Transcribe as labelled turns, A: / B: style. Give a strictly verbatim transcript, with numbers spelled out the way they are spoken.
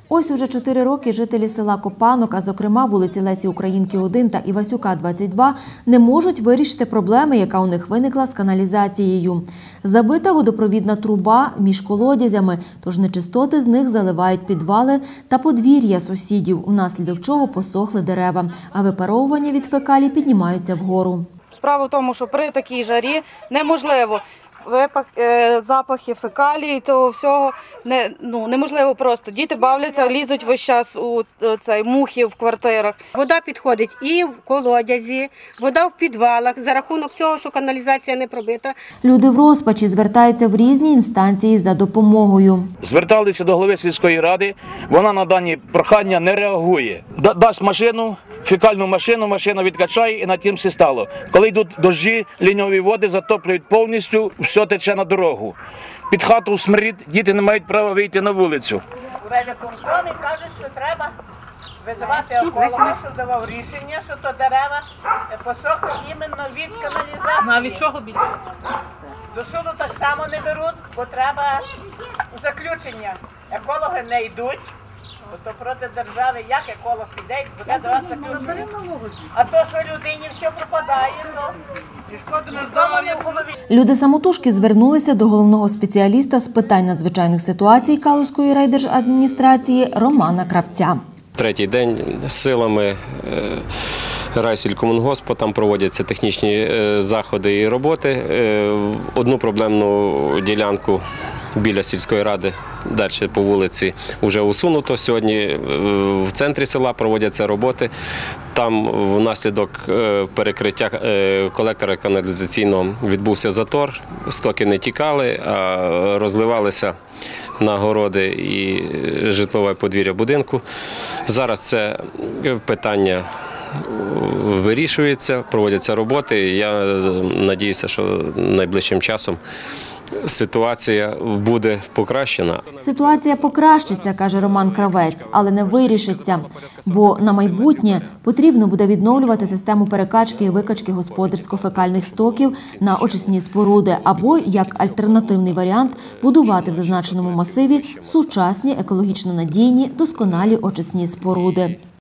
A: Ось уже чотири роки жителі села Копанок, а зокрема вулиці Лесі Українки один та Івасюка двадцять два, не можуть вирішити проблеми, яка у них виникла з каналізацією. Забита водопровідна труба між колодязями, тож нечистоти з них заливають підвали та подвір'я сусідів, внаслідок чого посохли дерева, а випаровування від фекалій піднімаються вгору.
B: Справа в тому, що при такій жарі неможливо випах, е, запахи фекалій, того всього не, ну, неможливо просто. Діти бавляться, лізуть весь час у цей, мухи в квартирах.
C: Вода підходить і в колодязі, вода в підвалах, за рахунок цього, що каналізація не пробита.
A: Люди в розпачі звертаються в різні інстанції за допомогою.
D: Зверталися до голови сільської ради, вона на дані прохання не реагує. Дасть машину, фекальну машину, машина відкачає і на тим все стало. Коли йдуть дощі, ліньові води затоплюють повністю, все тече на дорогу. Під хату смердить, діти не мають права вийти на вулицю.
E: Виконкомі кажуть, що треба визивати еколога, що давав рішення, що то дерева посохли іменно від каналізації.
F: Ну, а від чого більше?
E: До суду так само не беруть, бо треба заключення. Екологи не йдуть, бо то проти держави, як еколог піде, буде давати заключення. А то, що людині все пропадає, то шкода на здоров'я в голові.
A: Люди самотужки звернулися до головного спеціаліста з питань надзвичайних ситуацій Калузької райдержадміністрації Романа Кравця.
G: Третій день силами райсількомунгоспу там проводяться технічні заходи і роботи. Одну проблемну ділянку біля сільської ради, далі по вулиці, вже усунуто. Сьогодні в центрі села проводяться роботи. Там внаслідок перекриття колектора каналізаційного відбувся затор, стоки не тікали, а розливалися на городи і житлове подвір'я будинку. Зараз це питання вирішується, проводяться роботи. Я сподіваюся, що найближчим часом ситуація буде покращена.
A: Ситуація покращиться, каже Роман Кравець, але не вирішиться. Бо на майбутнє потрібно буде відновлювати систему перекачки і викачки господарсько-фекальних стоків на очисні споруди або, як альтернативний варіант, будувати в зазначеному масиві сучасні, екологічно надійні, досконалі очисні споруди.